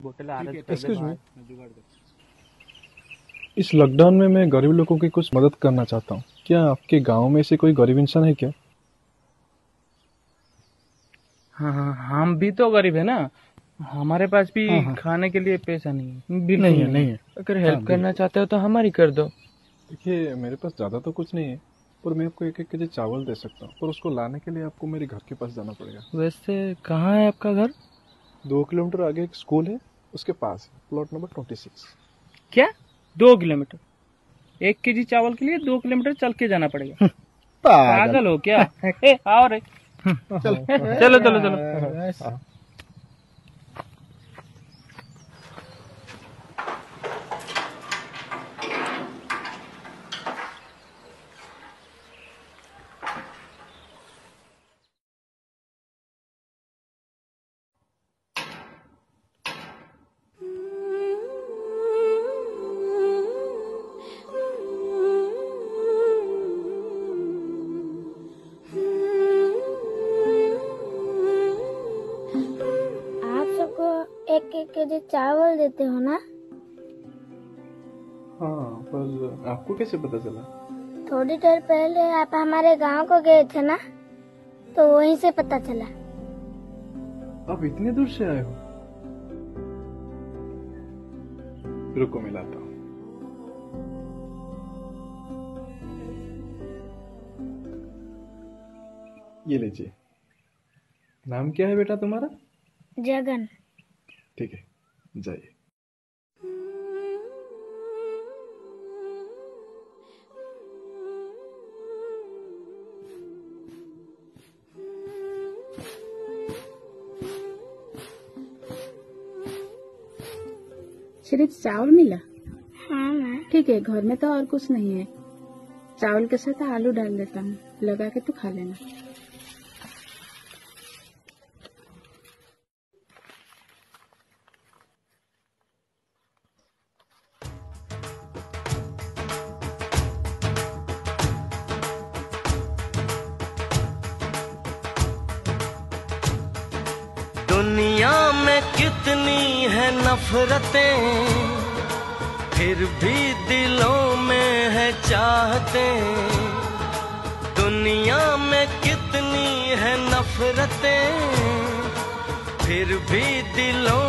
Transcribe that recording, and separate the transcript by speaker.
Speaker 1: Excuse me, इस lockdown में मैं गरीब लोगों की कुछ मदद करना चाहता हूँ। क्या आपके गांव में से कोई गरीब इंसान है क्या?
Speaker 2: हाँ हाँ, हम भी तो गरीब है ना। हमारे पास भी
Speaker 1: हाँ।
Speaker 2: खाने के लिए पैसा नहीं है। बिल्कुल
Speaker 1: नहीं है।
Speaker 2: अगर हेल्प करना चाहते हो तो हमारी कर दो।
Speaker 1: देखिए, मेरे पास ज़्यादा तो कुछ नहीं है, पर मैं आपको 1-1 केजी चावल दे सकता हूँ, पर उसको लाने के लिए आपको मेरे घर के पास जाना पड़ेगा।
Speaker 2: वैसे कहाँ है आपका घर?
Speaker 1: 2 किलोमीटर आगे एक स्कूल है, उसके पास है, प्लॉट नंबर 26।
Speaker 2: क्या 2 किलोमीटर? 1 केजी चावल के लिए 2 किलोमीटर चल के जाना पड़ेगा? पागल हो क्या? आओ रे। चलो चलो चलो।
Speaker 3: एक केजी चावल देते हो ना?
Speaker 1: हाँ, पर आपको कैसे पता चला?
Speaker 3: थोड़ी देर पहले आप हमारे गांव को गए थे ना, तो वहीं से पता चला।
Speaker 1: आप इतने दूर से आए हो? रुको, मैं लाता हूँ। ये लीजिए। नाम क्या है बेटा तुम्हारा?
Speaker 3: जगन।
Speaker 1: ठीक है, जाइए।
Speaker 4: सिर्फ चावल मिला?
Speaker 3: हाँ माँ।
Speaker 4: ठीक है, घर में तो और कुछ नहीं है। चावल के साथ आलू डाल देता हूँ, लगा के तू खा लेना।
Speaker 5: दुनिया में कितनी है नफरतें, फिर भी दिलों में है चाहतें। दुनिया में कितनी है नफरतें, फिर भी दिलों